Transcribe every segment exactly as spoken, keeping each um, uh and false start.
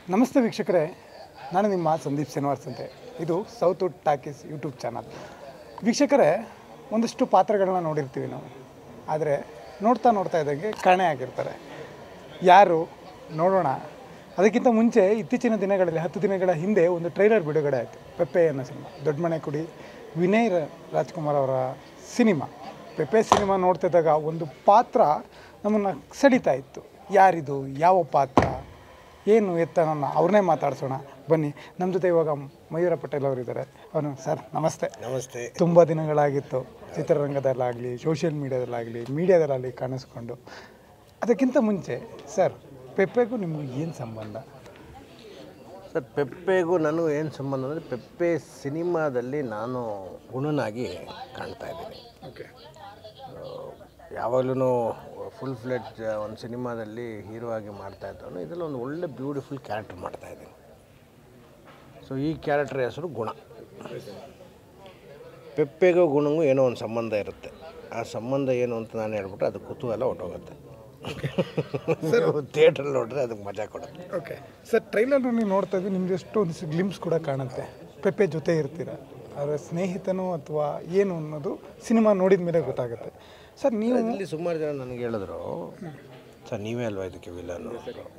ನಮಸ್ತೆ ವೀಕ್ಷಕರೇ, ನಾನು ನಿಮ್ಮ ಸಂದೀಪ್ ಶನಿವಾರ್ಸ್ ಅಂತೆ. ಇದು south wood talkies YouTube channel. ವೀಕ್ಷಕರೇ, ಒಂದಷ್ಟು ಪಾತ್ರಗಳನ್ನ ನೋಡಿರ್ತೀವಿ ನಾವು, ಆದರೆ ನೋಡ್ತಾ ನೋಡ್ತಾ ಇದ್ದಂಗೆ ಕಾಣೆ ಆಗಿರ್ತಾರೆ. ಯಾರು ನೋಡೋಣ. ಅದಕ್ಕಿಂತ ಮುಂಚೆ ಇತ್ತೀಚಿನ ದಿನಗಳಲ್ಲಿ ಹತ್ತು ದಿನಗಳ ಹಿಂದೆ ಒಂದು ಟ್ರೈಲರ್ ಬಿಡುಗಡೆ ಆಯಿತು. ಪೆಪ್ಪೆ ಅನ್ನೋ ಸಿನಿಮಾ, ದೊಡ್ಡ ಮನೆ ಕುಡಿ, ವಿನಯ್ ರಾಜ್ಕುಮಾರ್ ಅವರ ಸಿನಿಮಾ. ಪೆಪ್ಪೆ ಸಿನಿಮಾ ನೋಡ್ತಿದ್ದಾಗ ಒಂದು ಪಾತ್ರ ನಮ್ಮನ್ನು ಸೆಳೀತಾ ಇತ್ತು. ಯಾರಿದು, ಯಾವ ಪಾತ್ರ, ಏನು ಎತ್ತ, ನನ್ನ ಅವ್ರನ್ನೇ ಮಾತಾಡ್ಸೋಣ ಬನ್ನಿ. ನಮ್ಮ ಜೊತೆ ಇವಾಗ ಮಯೂರ ಪಟೇಲ್ ಅವರಿದ್ದಾರೆ. ಅವನು ಸರ್ ನಮಸ್ತೆ. ನಮಸ್ತೆ. ತುಂಬ ದಿನಗಳಾಗಿತ್ತು ಚಿತ್ರರಂಗದಲ್ಲಾಗಲಿ, ಸೋಷಿಯಲ್ ಮೀಡ್ಯಾದಲ್ಲಾಗಲಿ, ಮೀಡಿಯಾದಲ್ಲಾಗಲಿ ಕಾಣಿಸ್ಕೊಂಡು. ಅದಕ್ಕಿಂತ ಮುಂಚೆ ಸರ್, ಪೆಪ್ಪೆಗೂ ನಿಮಗೂ ಏನು ಸಂಬಂಧ? ಸರ್, ಪೆಪ್ಪೆಗೂ ನನಗೂ ಏನು ಸಂಬಂಧ ಅಂದರೆ, ಪೆಪ್ಪೆ ಸಿನಿಮಾದಲ್ಲಿ ನಾನು ಗುಣನಾಗಿ ಕಾಣ್ತಾ ಇದ್ದೀನಿ. ಓಕೆ. ಯಾವಾಗಲೂ ಫುಲ್ ಫ್ಲೆಡ್ಜ್ ಒಂದು ಸಿನಿಮಾದಲ್ಲಿ ಹೀರೋ ಆಗಿ ಮಾಡ್ತಾ ಇದ್ದವನು, ಇದರಲ್ಲಿ ಒಂದು ಒಳ್ಳೆ ಬ್ಯೂಟಿಫುಲ್ ಕ್ಯಾರೆಕ್ಟರ್ ಮಾಡ್ತಾಯಿದ್ದೀನಿ. ಸೊ ಈ ಕ್ಯಾರೆಕ್ಟರ್ ಹೆಸರು ಗುಣ. ಪೆಪ್ಪೆಗೂ ಗುಣಗೂ ಏನೋ ಒಂದು ಸಂಬಂಧ ಇರುತ್ತೆ. ಆ ಸಂಬಂಧ ಏನು ಅಂತ ನಾನು ಹೇಳ್ಬಿಟ್ರೆ ಅದು ಕುತೂಹಲ ಹೊಟ್ಟೋಗುತ್ತೆ. ಸರ್, ಥಿಯೇಟ್ರಲ್ಲಿ ನೋಡಿದ್ರೆ ಅದಕ್ಕೆ ಮಜಾ ಕೊಡುತ್ತೆ. ಓಕೆ ಸರ್, ಟ್ರೈಲರ್ ನೀವು ನೋಡ್ತಾ ಇದ್ವಿ, ನಿಮ್ಗೆ ಎಷ್ಟು ಒಂದು ಗ್ಲಿಮ್ಸ್ ಕೂಡ ಕಾಣುತ್ತೆ. ಪೆಪ್ಪೆ ಜೊತೆ ಇರ್ತೀರ, ಅವರ ಸ್ನೇಹಿತನೋ ಅಥವಾ ಏನು ಅನ್ನೋದು ಸಿನಿಮಾ ನೋಡಿದ ಮೇಲೆ ಗೊತ್ತಾಗುತ್ತೆ. ಸರ್, ನೀವು ಇಲ್ಲಿ ಸುಮಾರು ಜನ ನನಗೆ ಹೇಳಿದ್ರು, ಸರ್ ನೀವೇ ಅಲ್ವಾ ಇದಕ್ಕೆ ವಿಲನ್ನು,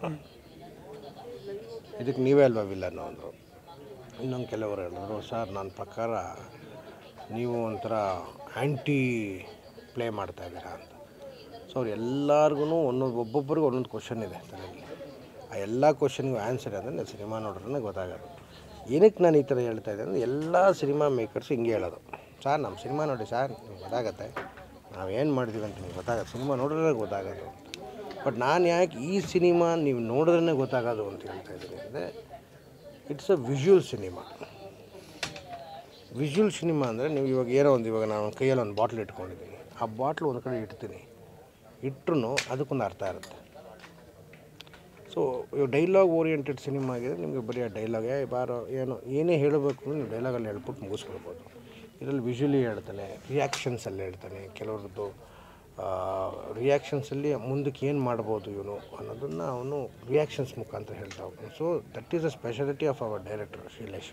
ಇದಕ್ಕೆ ನೀವೇ ಅಲ್ವಾ ವಿಲನ್ನು ಅಂದರು. ಇನ್ನೊಂದು ಕೆಲವರು ಹೇಳಿದ್ರು, ಸರ್ ನನ್ನ ಪ್ರಕಾರ ನೀವು ಒಂಥರ ಆ್ಯಂಟಿ ಪ್ಲೇ ಮಾಡ್ತಾಯಿದ್ದೀರಾ ಅಂತ. ಸೊ ಅವ್ರು ಎಲ್ಲರಿಗೂ ಒಂದೊಂದು ಒಬ್ಬೊಬ್ಬರಿಗೂ ಒಂದೊಂದು ಕ್ವಶನ್ ಇದೆ ತಲೆಯಲ್ಲಿ. ಆ ಎಲ್ಲ ಕ್ವಶನ್ಗೂ ಆನ್ಸರ್ ಅಂದರೆ ನಾನು ಸಿನಿಮಾ ನೋಡಿದ್ರೆ ಗೊತ್ತಾಗೋದು. ಏನಕ್ಕೆ ನಾನು ಈ ಥರ ಹೇಳ್ತಾ ಇದ್ದೆ ಅಂದರೆ, ಎಲ್ಲ ಸಿನಿಮಾ ಮೇಕರ್ಸ್ ಹಿಂಗೆ ಹೇಳೋದು, ಸರ್ ನಮ್ಮ ಸಿನಿಮಾ ನೋಡಿ ಸರ್ ನಿಮ್ಗೆ ಗೊತ್ತಾಗತ್ತೆ, ನಾವೇನು ಮಾಡಿದ್ದೀವಿ ಅಂತ ನಿಮ್ಗೆ ಗೊತ್ತಾಗತ್ತೆ, ಸಿನಿಮಾ ನೋಡಿದ್ರೆ ಗೊತ್ತಾಗೋದು ಅಂತ. ಬಟ್ ನಾನು ಯಾಕೆ ಈ ಸಿನಿಮಾ ನೀವು ನೋಡಿದ್ರೇ ಗೊತ್ತಾಗೋದು ಅಂತ ಹೇಳ್ತಾ ಇದ್ದೀನಿ ಅಂದರೆ, it's a visual cinema. Visual cinema ಅಂದರೆ ನೀವು ಇವಾಗ ಏನೋ ಒಂದು, ಇವಾಗ ನಾನು ಕೈಯಲ್ಲಿ ಒಂದು ಬಾಟ್ಲ್ ಇಟ್ಕೊಂಡಿದ್ದೀನಿ, ಆ ಬಾಟ್ಲು ಒಂದು ಕಡೆ ಇಡ್ತೀನಿ, ಇಟ್ಟರು ಅದಕ್ಕೊಂದು ಅರ್ಥ ಇರುತ್ತೆ. ಸೊ ಇವಾಗ ಡೈಲಾಗ್ ಓರಿಯೆಂಟೆಡ್ ಸಿನಿಮಾ ಆಗಿದೆ, ನಿಮಗೆ ಬರೀ ಆ ಡೈಲಾಗೇ ಬಾರೋ ಏನೋ ಏನೇ ಹೇಳಬೇಕು ಅಂದರೆ ನೀವು ಡೈಲಾಗಲ್ಲಿ ಹೇಳ್ಬಿಟ್ಟು ಮುಗಿಸ್ಕೊಳ್ಬೋದು. ಇದರಲ್ಲಿ ವಿಜುವಲಿ ಹೇಳ್ತಾನೆ, ರಿಯಾಕ್ಷನ್ಸಲ್ಲಿ ಹೇಳ್ತಾನೆ, ಕೆಲವ್ರದ್ದು ರಿಯಾಕ್ಷನ್ಸಲ್ಲಿ ಮುಂದಕ್ಕೆ ಏನು ಮಾಡ್ಬೋದು ಇವನು ಅನ್ನೋದನ್ನು ಅವನು ರಿಯಾಕ್ಷನ್ಸ್ ಮುಖಾಂತರ ಹೇಳ್ತಾ ಹೋಗ್ತಾನೆ. So that is a speciality of our director Srilesh.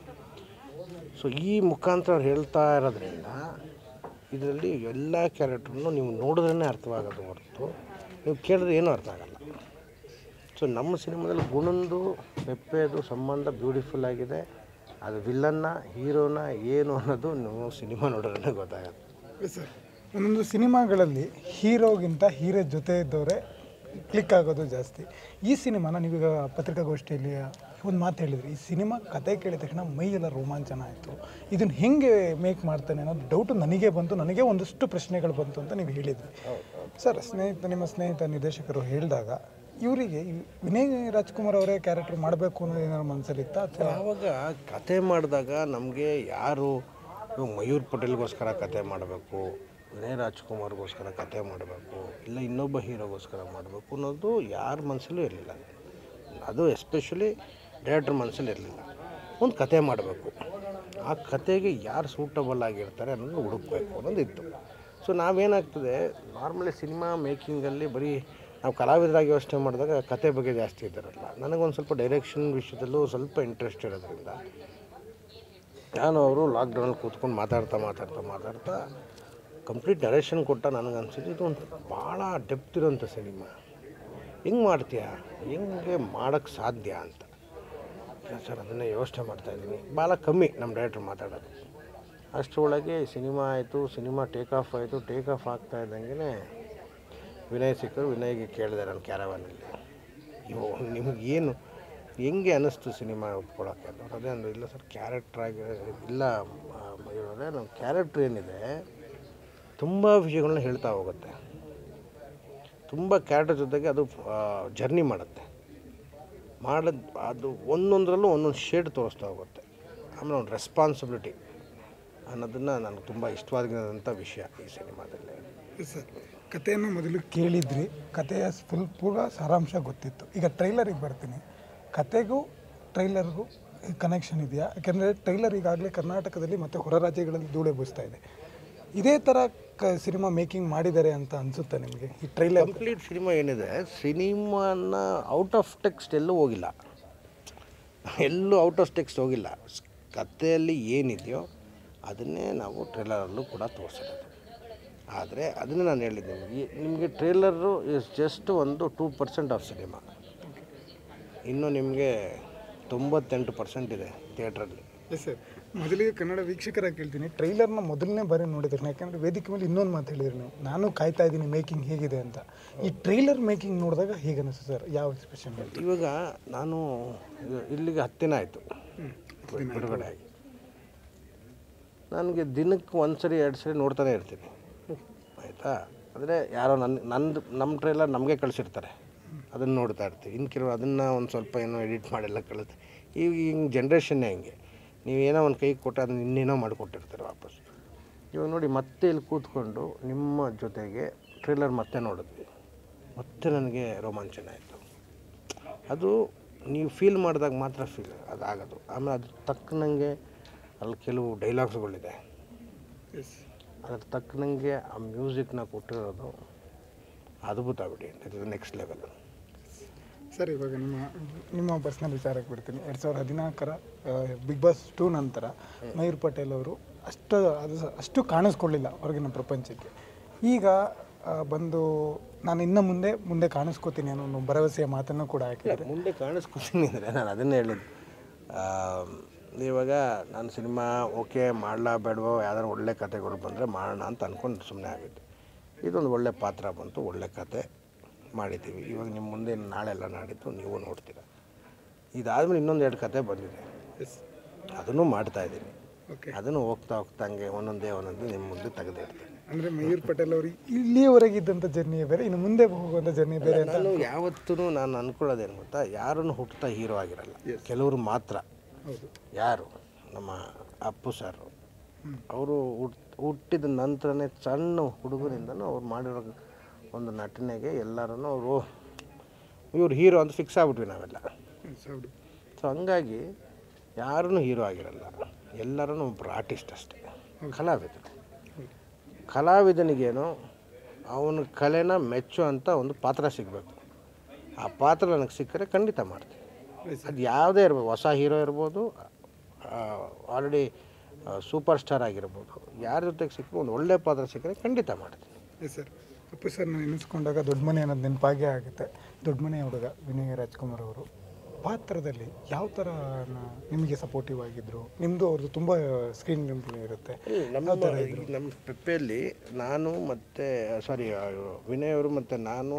So ಈ ಮುಖಾಂತರ ಹೇಳ್ತಾ ಇರೋದ್ರಿಂದ ಇದರಲ್ಲಿ ಎಲ್ಲ ಕ್ಯಾರೆಕ್ಟ್ರನ್ನು ನೀವು ನೋಡಿದ್ರೇ ಅರ್ಥವಾಗೋದು ಹೊರತು ನೀವು ಕೇಳಿದ್ರೆ ಏನೂ ಅರ್ಥ ಆಗೋಲ್ಲ. ಸೊ ನಮ್ಮ ಸಿನಿಮಾದಲ್ಲಿ ಗುಣಂದು ಪೆಪ್ಪೆದು ಸಂಬಂಧ ಬ್ಯೂಟಿಫುಲ್ ಆಗಿದೆ. ಅದು ವಿಲ್ಲನ್ನ ಹೀರೋನ ಏನು ಅನ್ನೋದು ನೀವು ಸಿನಿಮಾ ನೋಡಿದ್ರೆ ಗೊತ್ತಾಗುತ್ತೆ. ಸರ್, ಒಂದೊಂದು ಸಿನಿಮಾಗಳಲ್ಲಿ ಹೀರೋಗಿಂತ ಹೀರೋ ಜೊತೆ ಇದ್ದವರೇ ಕ್ಲಿಕ್ ಆಗೋದು ಜಾಸ್ತಿ. ಈ ಸಿನಿಮಾನ ನೀವೀಗ ಪತ್ರಿಕಾಗೋಷ್ಠಿಯಲ್ಲಿ ಒಂದು ಮಾತು ಹೇಳಿದ್ರಿ, ಈ ಸಿನಿಮಾ ಕತೆ ಕೇಳಿದ ತಕ್ಷಣ ಮೈಯೆಲ್ಲ ರೋಮಾಂಚನ ಆಯಿತು, ಇದನ್ನು ಹೇಗೆ ಮೇಕ್ ಮಾಡ್ತಾನೆ ಅನ್ನೋದು ಡೌಟು ನನಗೆ ಬಂತು, ನನಗೆ ಒಂದಷ್ಟು ಪ್ರಶ್ನೆಗಳು ಬಂತು ಅಂತ ನೀವು ಹೇಳಿದ್ರಿ. ಸರ್, ಸ್ನೇಹಿತ ನಿಮ್ಮ ಸ್ನೇಹಿತ ನಿರ್ದೇಶಕರು ಹೇಳಿದಾಗ ಇವರಿಗೆ ವಿನಯ್ ರಾಜ್ಕುಮಾರ್ ಅವರೇ ಕ್ಯಾರೆಕ್ಟರ್ ಮಾಡಬೇಕು ಅನ್ನೋದು ಏನಾದ್ರು ಮನಸ್ಸಲ್ಲಿತ್ತ? ಅಥವಾ ಆವಾಗ ಕತೆ ಮಾಡಿದಾಗ ನಮಗೆ ಯಾರು ಮಯೂರ್ ಪಟೇಲ್ಗೋಸ್ಕರ ಕತೆ ಮಾಡಬೇಕು, ವಿನಯ್ ರಾಜ್ಕುಮಾರ್ಗೋಸ್ಕರ ಕತೆ ಮಾಡಬೇಕು, ಇಲ್ಲ ಇನ್ನೊಬ್ಬ ಹೀರೋಗೋಸ್ಕರ ಮಾಡಬೇಕು ಅನ್ನೋದು ಯಾರ ಮನಸ್ಸಲ್ಲೂ ಇರಲಿಲ್ಲ. ಅದು ಎಸ್ಪೆಷಲಿ ಡೈರೆಕ್ಟ್ರ್ ಮನಸ್ಸಲ್ಲಿ ಇರಲಿಲ್ಲ. ಒಂದು ಕತೆ ಮಾಡಬೇಕು, ಆ ಕತೆಗೆ ಯಾರು ಸೂಟಬಲ್ ಆಗಿರ್ತಾರೆ ಅನ್ನೋದು ಹುಡುಕಬೇಕು ಅನ್ನೋದು ಇತ್ತು. ಸೊ ನಾವೇನಾಗ್ತದೆ, ನಾರ್ಮಲಿ ಸಿನಿಮಾ ಮೇಕಿಂಗಲ್ಲಿ ಬರೀ ನಾವು ಕಲಾವಿದರಾಗಿ ಯೋಚನೆ ಮಾಡಿದಾಗ ಕತೆ ಬಗ್ಗೆ ಜಾಸ್ತಿ ಇದ್ದಾರಲ್ಲ, ನನಗೊಂದು ಸ್ವಲ್ಪ ಡೈರೆಕ್ಷನ್ ವಿಷಯದಲ್ಲೂ ಸ್ವಲ್ಪ ಇಂಟ್ರೆಸ್ಟ್ ಇರೋದ್ರಿಂದ ನಾನು ಅವರು ಲಾಕ್ಡೌನಲ್ಲಿ ಕೂತ್ಕೊಂಡು ಮಾತಾಡ್ತಾ ಮಾತಾಡ್ತಾ ಮಾತಾಡ್ತಾ ಕಂಪ್ಲೀಟ್ ನರೇಷನ್ ಕೊಟ್ಟ ನನಗೆ ಅನಿಸಿದ್ದು, ಇದು ಒಂದು ಭಾಳ ಡೆಪ್ತ್ ಇರೋಂಥ ಸಿನಿಮಾ, ಹೆಂಗೆ ಮಾಡ್ತೀಯಾ, ಹೆಂಗೆ ಮಾಡೋಕ್ಕೆ ಸಾಧ್ಯ ಅಂತ. ಸರ್ ಅದನ್ನೇ ಯೋಚನೆ ಮಾಡ್ತಾಯಿದ್ದೀನಿ. ಭಾಳ ಕಮ್ಮಿ ನಮ್ಮ ಡೈರೆಕ್ಟ್ರ್ ಮಾತಾಡೋದು. ಅಷ್ಟರೊಳಗೆ ಸಿನಿಮಾ ಆಯಿತು, ಸಿನಿಮಾ ಟೇಕ್ ಆಫ್ ಆಯಿತು. ಟೇಕ್ ಆಫ್ ಆಗ್ತಾ ಇದ್ದಂಗೆ ವಿನಯ್ ಸಿಕ್ಕರು. ವಿನಯ್ಗೆ ಕೇಳಿದೆ ನಾನು ಕ್ಯಾರವಾನಲ್ಲಿ, ಇವು ನಿಮಗೇನು ಹೆಂಗೆ ಅನ್ನಿಸ್ತು ಸಿನಿಮಾ ಒಪ್ಕೊಳ್ಳೋಕ್ಕೆ ಅಂತ. ಅದೇ ಅಂದರೆ, ಇಲ್ಲ ಸರ್ ಕ್ಯಾರೆಕ್ಟ್ರಾಗಿ ಇಲ್ಲ ಇರೋದೇ ನಮ್ಮ ಕ್ಯಾರೆಕ್ಟ್ರ್ ಏನಿದೆ ತುಂಬ ವಿಷಯಗಳನ್ನ ಹೇಳ್ತಾ ಹೋಗುತ್ತೆ, ತುಂಬ ಕ್ಯಾರೆಕ್ಟರ್ ಜೊತೆಗೆ ಅದು ಜರ್ನಿ ಮಾಡುತ್ತೆ, ಮಾಡೋದು ಅದು ಒಂದೊಂದರಲ್ಲೂ ಒಂದೊಂದು ಶೇಡ್ ತೋರಿಸ್ತಾ ಹೋಗುತ್ತೆ. ಆಮೇಲೆ ಒಂದು ರೆಸ್ಪಾನ್ಸಿಬಿಲಿಟಿ ಅನ್ನೋದನ್ನು ನನಗೆ ತುಂಬ ಇಷ್ಟವಾದಂಥ ವಿಷಯ ಈ ಸಿನಿಮಾದಲ್ಲಿ. ಸರ್, ಕಥೆಯನ್ನು ಮೊದಲು ಕೇಳಿದ್ರಿ, ಕಥೆಯ ಫುಲ್ ಪೂರ ಸಾರಾಂಶ ಗೊತ್ತಿತ್ತು. ಈಗ ಟ್ರೈಲರಿಗೆ ಬರ್ತೀನಿ, ಕತೆಗೂ ಟ್ರೈಲರ್ಗೂ ಕನೆಕ್ಷನ್ ಇದೆಯಾ? ಯಾಕೆಂದರೆ ಟ್ರೈಲರ್ ಈಗಾಗಲೇ ಕರ್ನಾಟಕದಲ್ಲಿ ಮತ್ತು ಹೊರ ರಾಜ್ಯಗಳಲ್ಲಿ ಧೂಳೆಬ್ಬಿಸ್ತಾ ಇದೆ. ಇದೇ ಥರ ಕ ಸಿನಿಮಾ ಮೇಕಿಂಗ್ ಮಾಡಿದ್ದಾರೆ ಅಂತ ಅನಿಸುತ್ತೆ ನಿಮಗೆ ಈ ಟ್ರೈಲರ್? ಕಂಪ್ಲೀಟ್ ಸಿನಿಮಾ ಏನಿದೆ, ಸಿನಿಮಾನ ಔಟ್ ಆಫ್ ಟೆಕ್ಸ್ಟ್ ಎಲ್ಲೂ ಹೋಗಿಲ್ಲ. ಎಲ್ಲೂ ಔಟ್ ಆಫ್ ಟೆಕ್ಸ್ಟ್ ಹೋಗಿಲ್ಲ. ಕಥೆಯಲ್ಲಿ ಏನಿದೆಯೋ ಅದನ್ನೇ ನಾವು ಟ್ರೇಲರಲ್ಲೂ ಕೂಡ ತೋರಿಸಿರೋದು. ಆದರೆ ಅದನ್ನೇ ನಾನು ಹೇಳಿದ್ದೆ ನಿಮಗೆ, ನಿಮಗೆ ಟ್ರೇಲರು ಇಸ್ ಜಸ್ಟ್ ಒಂದು ಟೂ ಪರ್ಸೆಂಟ್ ಆಫ್ ಸಿನಿಮಾ. ಇನ್ನು ನಿಮಗೆ ತೊಂಬತ್ತೆಂಟು ಪರ್ಸೆಂಟ್ ಇದೆ ಥಿಯೇಟ್ರಲ್ಲಿ. ಎಸ್ ಸರ್, ಮೊದಲಿಗೆ ಕನ್ನಡ ವೀಕ್ಷಕರಾಗಿ ಕೇಳ್ತೀನಿ, ಟ್ರೈಲರ್ನ ಮೊದಲನೇ ಬಾರಿ ನೋಡಿದ್ರೆ, ಯಾಕಂದರೆ ವೇದಿಕೆ ಮೇಲೆ ಇನ್ನೊಂದು ಮಾತು ಹೇಳಿದ್ರಿ ನೀವು, ನಾನು ಕಾಯ್ತಾ ಇದ್ದೀನಿ ಮೇಕಿಂಗ್ ಹೇಗಿದೆ ಅಂತ. ಈ ಟ್ರೈಲರ್ ಮೇಕಿಂಗ್ ನೋಡಿದಾಗ ಹೇಗೆ ಅನಿಸ್ತು ಸರ್? ಯಾವ ಎಕ್ಸ್ಪ್ರೆಷನ್? ಇವಾಗ ನಾನು ಇಲ್ಲಿಗೆ ಹತ್ತು ದಿನ ಆಯಿತು ಬಿಡುಗಡೆ ಆಗಿ. ನನಗೆ ದಿನಕ್ಕೆ ಒಂದು ಸರಿ ಎರಡು ಸರಿ ನೋಡ್ತಾನೆ ಇರ್ತೀನಿ, ಆಯಿತಾ. ಅಂದರೆ ಯಾರೋ ನನ್ನ ನಂದು ನಮ್ಮ ಟ್ರೈಲರ್ ನಮಗೆ ಕಳಿಸಿರ್ತಾರೆ, ಅದನ್ನು ನೋಡ್ತಾ ಇರ್ತೀವಿ. ಇನ್ನು ಕೆಲವರು ಅದನ್ನು ಒಂದು ಸ್ವಲ್ಪ ಏನೋ ಎಡಿಟ್ ಮಾಡೆಲ್ಲ ಕಳಿಸ್ತಾರೆ. ಈಗ ಹಿಂಗೆ ಜನ್ರೇಷನ್ನೇ ಹಿಂಗೆ, ನೀವೇನೋ ಒಂದು ಕೈಗೆ ಕೊಟ್ಟು ಅದನ್ನ ಇನ್ನೇನೋ ಮಾಡಿಕೊಟ್ಟಿರ್ತಾರೆ ವಾಪಸ್. ಇವಾಗ ನೋಡಿ, ಮತ್ತೆ ಇಲ್ಲಿ ಕೂತ್ಕೊಂಡು ನಿಮ್ಮ ಜೊತೆಗೆ ಟ್ರೇಲರ್ ಮತ್ತೆ ನೋಡಿದ್ವಿ, ಮತ್ತೆ ನನಗೆ ರೋಮಾಂಚನ ಆಯಿತು. ಅದು ನೀವು ಫೀಲ್ ಮಾಡಿದಾಗ ಮಾತ್ರ ಫೀಲ್ ಅದಾಗೋದು. ಆಮೇಲೆ ಅದ್ರ ತಕ್ಕನಂಗೆ ಅಲ್ಲಿ ಕೆಲವು ಡೈಲಾಗ್ಸ್ಗಳಿದೆ, ಅದ್ರ ತಕ್ಕನಂಗೆ ಆ ಮ್ಯೂಸಿಕ್ನ ಕೊಟ್ಟಿರೋದು ಅದ್ಭುತ ಬಿಡಿ, ಇದು ನೆಕ್ಸ್ಟ್ ಲೆವೆಲ್. ಸರ್, ಇವಾಗ ನಿಮ್ಮ ನಿಮ್ಮ ಪರ್ಸ್ನಲ್ ವಿಚಾರಕ್ಕೆ ಬಿಡ್ತೀನಿ. ಎರಡು ಸಾವಿರದ ಹದಿನಾಲ್ಕರ ಬಿಗ್ ಬಾಸ್ ಟೂ ನಂತರ ಮಯೂರ್ ಪಟೇಲ್ ಅವರು ಅಷ್ಟು ಅದು ಅಷ್ಟು ಕಾಣಿಸ್ಕೊಳ್ಳಿಲ್ಲ ಹೊರಗಿನ ಪ್ರಪಂಚಕ್ಕೆ. ಈಗ ಬಂದು ನಾನು ಇನ್ನು ಮುಂದೆ ಮುಂದೆ ಕಾಣಿಸ್ಕೋತೀನಿ ಅನ್ನೋ ಒಂದು ಭರವಸೆಯ ಮಾತನ್ನು ಕೂಡ ಹಾಕಿದ್ದಾರೆ. ಮುಂದೆ ಕಾಣಿಸ್ಕೊತೀನಿ ಅಂದರೆ ನಾನು ಅದನ್ನೇ ಹೇಳಿದ್ದು. ಇವಾಗ ನಾನು ಸಿನಿಮಾ ಓಕೆ ಮಾಡಲಾ ಬೇಡವೋ, ಯಾವ್ದಾದ್ರು ಒಳ್ಳೆ ಕತೆಗಳು ಬಂದರೆ ಮಾಡೋಣ ಅಂತ ಅಂದ್ಕೊಂಡು ಸುಮ್ಮನೆ ಆಗಿತ್ತು. ಇದೊಂದು ಒಳ್ಳೆ ಪಾತ್ರ ಬಂತು, ಒಳ್ಳೆ ಕತೆ ಮಾಡಿದ್ದೀವಿ. ಇವಾಗ ನಿಮ್ಮ ಮುಂದೆ ನಾಳೆಲ್ಲ ನಾಡಿದ್ದು ನೀವು ನೋಡ್ತೀರ. ಇದಾದಮೇಲೆ ಇನ್ನೊಂದು ಎರಡು ಕತೆ ಬಂದಿದೆ, ಅದನ್ನು ಮಾಡ್ತಾಯಿದ್ದೀನಿ. ಅದನ್ನು ಹೋಗ್ತಾ ಹೋಗ್ತಾ ಹಂಗೆ ಒಂದೊಂದೇ ಒಂದೊಂದೇ ನಿಮ್ಮ ಮುಂದೆ ತೆಗೆದಿರ್ತೀನಿ. ಅಂದರೆ ಮಯೂರ್ ಪಟೇಲ್ ಅವರು ಇಲ್ಲಿಯವರೆಗಿದ್ದಂಥ ಜರ್ನಿ ಬೇರೆ, ಇನ್ನು ಮುಂದೆ ಹೋಗುವಂಥ ಜರ್ನಿ ಬೇರೆ. ನಾನು ಯಾವತ್ತೂ ನಾನು ಅಂದ್ಕೊಳ್ಳೋದೇನು ಗೊತ್ತಾ, ಯಾರನ್ನು ಹುಟ್ಟುತ್ತಾ ಹೀರೋ ಆಗಿರಲ್ಲ, ಕೆಲವರು ಮಾತ್ರ. ಯಾರು ನಮ್ಮ ಅಪ್ಪು ಸರ್, ಅವರು ಹುಟ್ ಹುಟ್ಟಿದ ನಂತರನೇ ಸಣ್ಣ ಹುಡುಗರಿಂದನೂ ಅವ್ರು ಮಾಡಿರೋ ಒಂದು ನಟನೆಗೆ ಎಲ್ಲರೂ ಅವರು ಇವ್ರು ಹೀರೋ ಅಂತ ಫಿಕ್ಸ್ ಆಗ್ಬಿಟ್ವಿ ನಾವೆಲ್ಲ. ಸೊ ಹಂಗಾಗಿ ಯಾರೂ ಹೀರೋ ಆಗಿರಲ್ಲ, ಎಲ್ಲರೂ ಒಬ್ಬರು ಆರ್ಟಿಸ್ಟ್ ಅಷ್ಟೇ, ಕಲಾವಿದರು. ಕಲಾವಿದನಿಗೇನು ಅವನ ಕಲೆನ ಮೆಚ್ಚೋ ಅಂತ ಒಂದು ಪಾತ್ರ ಸಿಗಬೇಕು. ಆ ಪಾತ್ರ ನನಗೆ ಸಿಕ್ಕರೆ ಖಂಡಿತ ಮಾಡ್ತೀನಿ. ಅದು ಯಾವುದೇ ಇರ್ಬೋದು, ಹೊಸ ಹೀರೋ ಇರ್ಬೋದು, ಆಲ್ರೆಡಿ ಸೂಪರ್ ಸ್ಟಾರ್ ಆಗಿರ್ಬೋದು, ಯಾರ ಜೊತೆಗೆ ಸಿಕ್ಕರು ಒಂದು ಒಳ್ಳೆ ಪಾತ್ರ ಸಿಕ್ಕರೆ ಖಂಡಿತ ಮಾಡ್ತೀನಿ. Yes sir. ಅಪ್ಪು ಸರ್ ನಾನು ಎನಿಸ್ಕೊಂಡಾಗ ದೊಡ್ಡ ಮನೆ ಅನ್ನೋದು ನೆನಪಾಗೇ ಆಗುತ್ತೆ. ದೊಡ್ಡ ಮನೆ ಹುಡುಗ ವಿನಯ್ ರಾಜ್ಕುಮಾರ್ ಅವರು ಪಾತ್ರದಲ್ಲಿ ಯಾವ ಥರ ನಿಮಗೆ ಸಪೋರ್ಟಿವ್ ಆಗಿದ್ದರು? ನಿಮ್ಮದು ಅವ್ರದ್ದು ತುಂಬ ಸ್ಕ್ರೀನ್ ಗೇಮ್ ಇರುತ್ತೆ. ನಮ್ಮ ನಮ್ಮ ಪೆಪ್ಪೆಯಲ್ಲಿ ನಾನು ಮತ್ತು ಸಾರಿ ವಿನಯ್ ಅವರು ಮತ್ತು ನಾನು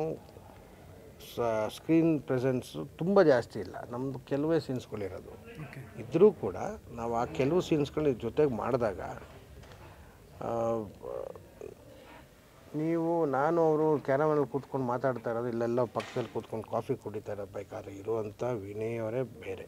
ಸ್ಕ್ರೀನ್ ಪ್ರೆಸೆನ್ಸು ತುಂಬ ಜಾಸ್ತಿ ಇಲ್ಲ. ನಮ್ಮದು ಕೆಲವೇ ಸೀನ್ಸ್ಗಳಿರೋದು. ಇದ್ದರೂ ಕೂಡ ನಾವು ಆ ಕೆಲವು ಸೀನ್ಸ್ಗಳ ಜೊತೆಗೆ ಮಾಡಿದಾಗ ನೀವು ನಾನು ಅವರು ಕ್ಯಾರಮಲ್ಲಿ ಕೂತ್ಕೊಂಡು ಮಾತಾಡ್ತಾ ಇರೋದು, ಇಲ್ಲೆಲ್ಲ ಪಕ್ಕದಲ್ಲಿ ಕೂತ್ಕೊಂಡು ಕಾಫಿ ಕುಡಿತಾ ಇರೋದು ಬೇಕಾದ್ರೆ ಇರುವಂಥ ವಿನಯ್ ಅವರೇ ಬೇರೆ.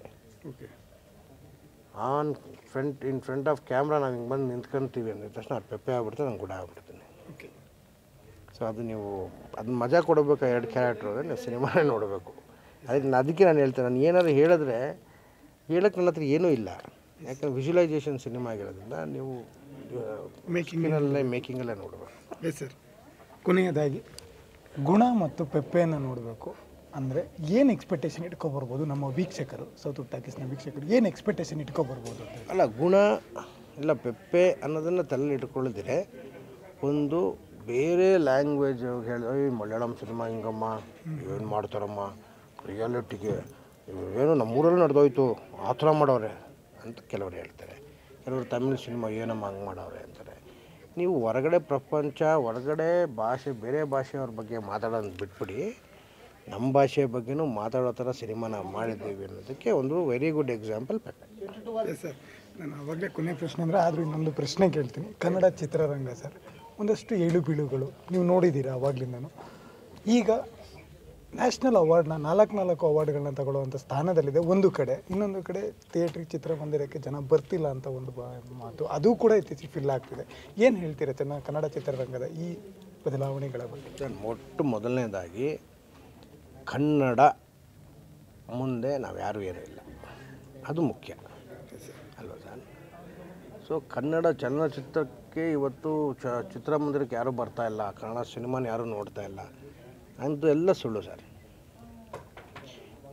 On front in front of camera ನಾವು ಹಿಂಗೆ ಬಂದು ನಿಂತ್ಕೊಂತೀವಿ ಅಂದಿದ ತಕ್ಷಣ ಅದು ಪೆಪ್ಪೆ ಆಗ್ಬಿಡ್ತಾರೆ, ನಂಗೆ ಗುಡ ಆಗ್ಬಿಡ್ತೀನಿ. ಸೊ ಅದು ನೀವು ಅದನ್ನ ಮಜಾ ಕೊಡಬೇಕು. ಎರಡು ಕ್ಯಾರೆಕ್ಟ್ರು ಅಂದರೆ ನೀವು ಸಿನಿಮಾನೇ ನೋಡಬೇಕು. ಅದಕ್ಕೆ ಅದಕ್ಕೆ ನಾನು ಹೇಳ್ತೇನೆ, ನಾನು ಏನಾದ್ರು ಹೇಳಿದ್ರೆ ಹೇಳೋಕ್ಕೆ ನನ್ನ ಹತ್ರ ಏನೂ ಇಲ್ಲ. ಯಾಕಂದರೆ ವಿಜುವಲೈಸೇಷನ್ ಸಿನಿಮಾ ಆಗಿರೋದ್ರಿಂದ ನೀವು ಮೇಕಿಂಗಲ್ಲೇ ಮೇಕಿಂಗಲ್ಲೇ ನೋಡಬೇಕು. Yes sir. ಕೊನೆಯದಾಗಿ ಗುಣ ಮತ್ತು ಪೆಪ್ಪೆಯನ್ನು ನೋಡಬೇಕು ಅಂದರೆ ಏನು ಎಕ್ಸ್ಪೆಕ್ಟೇಷನ್ ಇಟ್ಕೊಬರ್ಬೋದು ನಮ್ಮ ವೀಕ್ಷಕರು, ಸೌತ್ ಟಾಕೀಸ್ನ ವೀಕ್ಷಕರು ಏನು ಎಕ್ಸ್ಪೆಕ್ಟೇಷನ್ ಇಟ್ಕೊಬರ್ಬೋದು? ಅಲ್ಲ, ಗುಣ ಇಲ್ಲ ಪೆಪ್ಪೆ ಅನ್ನೋದನ್ನು ತಲೆಯಲ್ಲಿ ಇಟ್ಕೊಳ್ಳಿದ್ರೆ ಒಂದು ಬೇರೆ ಲ್ಯಾಂಗ್ವೇಜ್ ಹೇಳಿ, ಮಲಯಾಳಂ ಸಿನಿಮಾ ಹಿಂಗಮ್ಮ ಏನು ಮಾಡ್ತಾರಮ್ಮ ರಿಯಾಲಿಟಿಗೆ, ಏನು ನಮ್ಮೂರಲ್ಲಿ ನಡೆದೋಯ್ತು ಆ ಥರ ಮಾಡವ್ರೆ ಅಂತ ಕೆಲವರು ಹೇಳ್ತಾರೆ. ಕೆಲವರು ತಮಿಳ್ ಸಿನಿಮಾ ಏನಮ್ಮ ಹಂಗೆ ಮಾಡವ್ರೆ ಅಂತಾರೆ. ನೀವು ಹೊರಗಡೆ ಪ್ರಪಂಚ, ಹೊರಗಡೆ ಭಾಷೆ, ಬೇರೆ ಭಾಷೆಯವ್ರ ಬಗ್ಗೆ ಮಾತಾಡೋದು ಬಿಟ್ಬಿಡಿ, ನಮ್ಮ ಭಾಷೆ ಬಗ್ಗೆನೂ ಮಾತಾಡೋ ಥರ ಸಿನಿಮಾ ನಾವು ಮಾಡಿದ್ದೀವಿ ಅನ್ನೋದಕ್ಕೆ ಒಂದು very good example Pepe. Yes sir. ನಾನು ಆವಾಗಲೇ ಕೊನೆ ಪ್ರಶ್ನೆ ಅಂದರೆ ಆದರೂ ಇನ್ನೊಂದು ಪ್ರಶ್ನೆ ಕೇಳ್ತೀನಿ. ಕನ್ನಡ ಚಿತ್ರರಂಗ ಸರ್ ಒಂದಷ್ಟು ಏಳು ಬೀಳುಗಳು ನೀವು ನೋಡಿದ್ದೀರಾ ಆವಾಗಲಿಂದನೂ. ಈಗ ನ್ಯಾಷನಲ್ ಅವಾರ್ಡ್ನ ನಾಲ್ಕು ನಾಲ್ಕು ಅವಾರ್ಡ್ಗಳನ್ನ ತಗೊಳ್ಳುವಂಥ ಸ್ಥಾನದಲ್ಲಿದೆ ಒಂದು ಕಡೆ, ಇನ್ನೊಂದು ಕಡೆ ಥಿಯೇಟ್ರಿಗೆ ಚಿತ್ರಮಂದಿರಕ್ಕೆ ಜನ ಬರ್ತಿಲ್ಲ ಅಂತ ಒಂದು ಮಾತು, ಅದು ಕೂಡ ಇತ್ತೀಚೆಗೆ ಫಿಲ್ ಆಗ್ತಿದೆ. ಏನು ಹೇಳ್ತೀರಾ ಚೆನ್ನ ಕನ್ನಡ ಚಿತ್ರರಂಗದ ಈ ಬದಲಾವಣೆಗಳ ಬಗ್ಗೆ? ಮೊಟ್ಟ ಮೊದಲನೇದಾಗಿ ಕನ್ನಡ ಮುಂದೆ ನಾವು ಯಾರೂ ಏನೂ ಇಲ್ಲ, ಅದು ಮುಖ್ಯ ಅಲ್ವಾ ಸರ್? ಸೊ ಕನ್ನಡ ಚಲನಚಿತ್ರಕ್ಕೆ ಇವತ್ತು ಚ ಚಿತ್ರಮಂದಿರಕ್ಕೆ ಯಾರೂ ಬರ್ತಾಯಿಲ್ಲ, ಕನ್ನಡ ಸಿನಿಮಾನ ಯಾರೂ ನೋಡ್ತಾ ಇಲ್ಲ ಅಂತ ಎಲ್ಲ ಸುಳ್ಳು ಸರ್.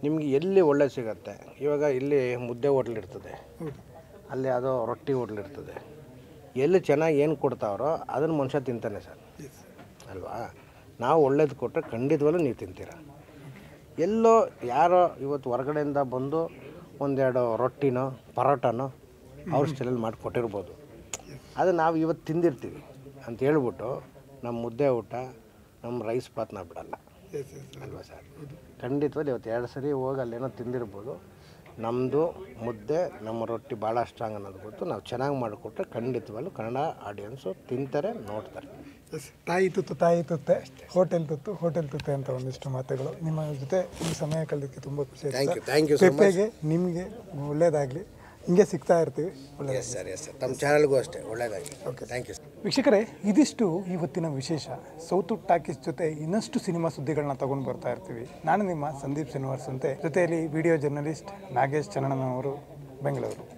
ನಿಮಗೆ ಎಲ್ಲಿ ಒಳ್ಳೆ ಸಿಗತ್ತೆ. ಇವಾಗ ಇಲ್ಲಿ ಮುದ್ದೆ ಹೋಟ್ಲ್ ಇರ್ತದೆ, ಹೌದು ಅಲ್ಲಿ ಯಾವುದೋ ರೊಟ್ಟಿ ಹೋಟ್ಲ್ ಇರ್ತದೆ. ಎಲ್ಲಿ ಚೆನ್ನಾಗಿ ಏನು ಕೊಡ್ತಾವ್ರೋ ಅದನ್ನು ಮನುಷ್ಯ ತಿಂತಾನೆ ಸರ್, ಅಲ್ವಾ? ನಾವು ಒಳ್ಳೇದು ಕೊಟ್ಟರೆ ಖಂಡಿತವಾಗ್ಲೂ ನೀವು ತಿಂತೀರ. ಎಲ್ಲೋ ಯಾರೋ ಇವತ್ತು ಹೊರಗಡೆಯಿಂದ ಬಂದು ಒಂದೆರಡು ರೊಟ್ಟಿನೋ ಪರೋಟನೋ ಅವ್ರ ಸ್ಟೈಲಲ್ಲಿ ಮಾಡಿ ಕೊಟ್ಟಿರ್ಬೋದು. ಅದು ನಾವು ಇವತ್ತು ತಿಂದಿರ್ತೀವಿ ಅಂತ ಹೇಳ್ಬಿಟ್ಟು ನಮ್ಮ ಮುದ್ದೆ ಊಟ ನಮ್ಮ ರೈಸ್ ಬಾತ್ನ ಬಿಡಲ್ಲ, ಅಲ್ವಾ ಸರ್? ಖಂಡಿತವಾಗಿ ಇವತ್ತು ಎರಡು ಸರಿ ಹೋಗಿ ಅಲ್ಲೇನೋ ತಿಂದಿರ್ಬೋದು. ನಮ್ಮದು ಮುದ್ದೆ ನಮ್ಮ ರೊಟ್ಟಿ ಭಾಳ ಸ್ಟ್ರಾಂಗ್ ಅನ್ನೋದು ಗೊತ್ತು. ನಾವು ಚೆನ್ನಾಗಿ ಮಾಡಿಕೊಟ್ರೆ ಖಂಡಿತವಾಗ್ಲೂ ಕನ್ನಡ ಆಡಿಯನ್ಸು ತಿಂತಾರೆ, ನೋಡ್ತಾರೆ. ತಾಯಿ ತುತ್ತು ತಾಯಿ ತುತ್ತೆ, ಹೋಟೆಲ್ ತುತ್ತು ಹೋಟೆಲ್ ತುತ್ತೆ ಅಂತ ಒಂದಿಷ್ಟು ಮಾತುಗಳು. ನಿಮ್ಮ ಜೊತೆ ಈ ಸಮಯ ಕಳೆದಕ್ಕೆ ತುಂಬ ಖುಷಿ ಥ್ಯಾಂಕ್ ಆಯಿತು. You thank you so much. ಪೆಪ್ಪೆಗೆ ನಿಮಗೆ ಒಳ್ಳೆಯದಾಗಲಿ, ಹಿಂಗೆ ಸಿಗ್ತಾ ಇರ್ತೀವಿ. ಒಳ್ಳೆಯದು. Yes sir, yes sir. ತಮ್ಮ ಚಾನಲ್ಗೂ ಅಷ್ಟೇ ಒಳ್ಳೆಯದಾಗಿ. Okay, thank you sir. ವೀಕ್ಷಕರೇ, ಇದಿಷ್ಟು ಇವತ್ತಿನ ವಿಶೇಷ. ಸೌತ್ ಟಾಕೀಸ್ ಜೊತೆ ಇನ್ನಷ್ಟು ಸಿನಿಮಾ ಸುದ್ದಿಗಳನ್ನ ತಗೊಂಡು ಬರ್ತಾ ಇರ್ತೀವಿ. ನಾನು ನಿಮ್ಮ ಸಂದೀಪ್ ಶ್ರೀನಿವಾಸ್ ಅಂತೆ, ಜೊತೆಯಲ್ಲಿ ವಿಡಿಯೋ ಜರ್ನಲಿಸ್ಟ್ ನಾಗೇಶ್ ಚನ್ನಣ್ಣನವರು, ಬೆಂಗಳೂರು.